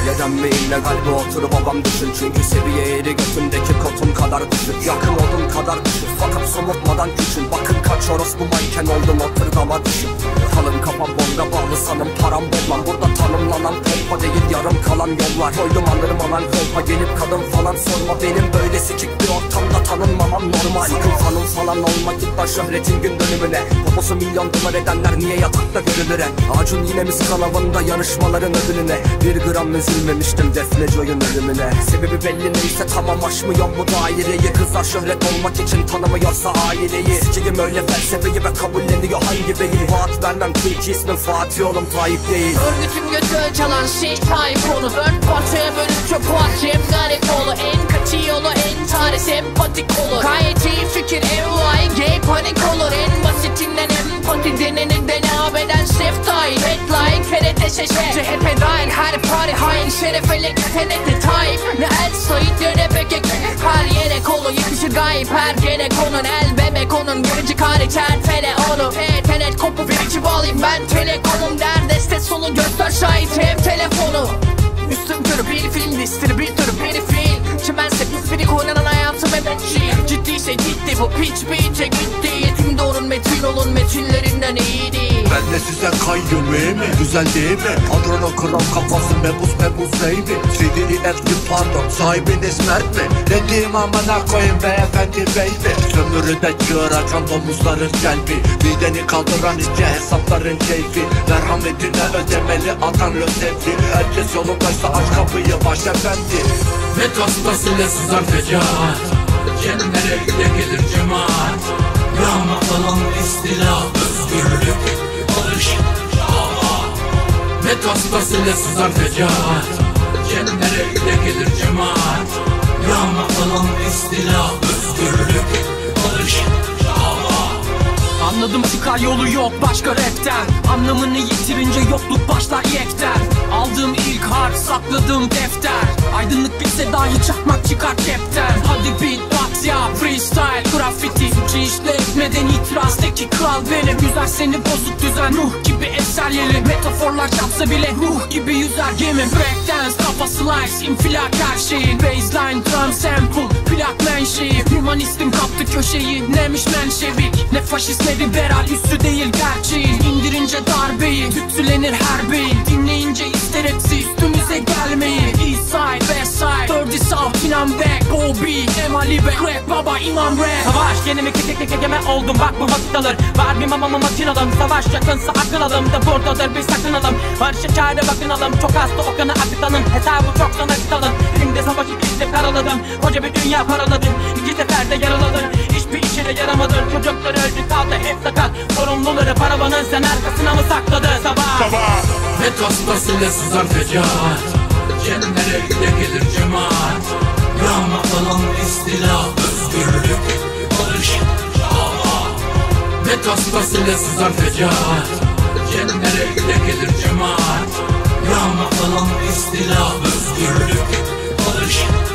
Neden mi illegal bu oturup babam düşün. Çünkü seviye eğri götümdeki kotum kadar düşük. Yakın odun kadar düşük fakat somurtmadan küçül. Bakın kaç orospu manken oldum oturdama düşün. Kalın kafam bonga bağlı sanım param bolmam. Burada tanımlanan pompa değil yarım kalan yollar. Koydum alırım alan kolpa gelip kadın falan sorma. Benim böyle sikik bir ortamda tanınmamam normal. Sakın fanım falan olma git lan şöhretin gün dönümüne. Poposu milyon dolar edenler niye yatakta görülür? Acun yine mi skanavında yarışmaların ödülüne. Bir gram üzülmemiştim Defne Joy'un ölümüne. Sebebi belli neyse tamam aşmıyor mu daireyi. Kızlar şöhret olmak için tanımıyorsa aileyi. Sikiyim öyle felsefeyi ve kabulleniyor hangi beyin. Vaat vermem tilki ismim Fatih oğlum Tayyip değil. Örgütün götü çalan şey Tayyip onu. Dört parçaya bölüp çöp atacağım garip oğlu. En katı yolu en tari sempatik olur. Gayet iyi fikir evvay gay panik olur. En basitinden empati deneni denab eden seftay. Headline FRT şeşe CHP dahil her pari hain şerefelek TNT Tayyip. Ne el sayıt ne pekek. Her yere kolu yakışır gayip her gene konun. El bebek onun görücü hariç her fele onu. Tenet kopu verici bağlayayım ben telekomum. Derdeste sonu göster şahit hem telefonu. Üstüm körü bir film distribütörü bir film. Çimense pis biri koyunan hayatım emekçi. Ciddiyse gitti bu piç biçe gitti. Yetim doğurun metin olun metinlerinden iyi değil. Ben de size kayyum mi? Güzel değil mi? Adrona kral kafası mebus neydi? CDI pardon sahibiniz mert mi? Ne diyeyim amına koyayım beyefendi baby. Sömürüde çığır açan domuzların celbi. Mideni kaldıran ince hesapların keyfi. Merhametine ödemeli atan lösevli. Herkes yolundaysa aç kapıyı başefendi. Metastas ile sızar fecaat. Kendilere gelir cemaat. Yağma falan istila özgürlük barış dava. Metastas ile sızar fecaat. Kendilere gelir cemaat. Yağma falan istila özgürlük barış dava. Anladım çıkar yolu yok başka rapten. Anlamını yitirince yokluk başlar yekten. Aldığım ilk harf sakladığım defter. Aydınlık bitse dahi çakmak çıkar cepten. Hadi beatbox ya freestyle graffiti. Suçu işletmeden itiraztaki kral benim. Yüzer seni bozuk düzen ruh gibi eser yerim. Metaforlar çarpsa bile ruh gibi yüzer gemim. Breakdance kafa slice infilak her şeyin. Baseline drum sample plak menşei. Humanistim kaptı köşeyi neymiş menşevik. Ne faşist ne liberal üstü değil gerçeğin. İndirince darbeyi tütsülenir her beyin. Dinleyince ister hepsi üstümüze gelmeyi. Eastside, Westside, 30 South, Inan Beck, Bobby, Emali Beck, Rap Baba, İmam Rap. Savaş kendimi kekeme oldum bak bu vakit alır. Var bir mamamı makinalım. Savaş yakınsa akıl alım da buradadır bir sakınalım. Barışa çare bakınalım. Çok hasta o kanı akıtanın. Hesabı çok sana akıtalım. Şimdi savaşı bizde karaladım. Koca bir dünya paraladım. İki seferde yaraladım. Hiçbir işine yaramadın. Çocuklar öldü kaldı hep sakat. Sorumluları paravanın sen arkasına mı sakladı sabah? Metastas ile sızar fecaat. Kendilere gelir cemaat. Yağma falan istila özgürlük barış dava. Metastas ile sızar fecaat. Kendilere gelir cemaat. Yağma falan istila özgürlük barış